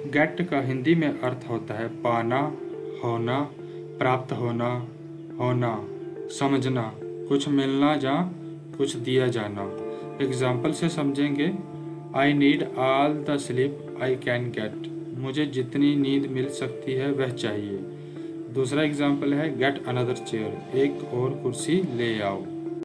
Gate का हिंदी में अर्थ होता है पाना, होना, प्राप्त होना, होना, समझना, कुछ मिलना या कुछ दिया जाना। एग्जाम्पल से समझेंगे। I need all the sleep I can get. मुझे जितनी नींद मिल सकती है वह चाहिए। दूसरा एग्जाम्पल है गेट अनदर चेयर। एक और कुर्सी ले आओ।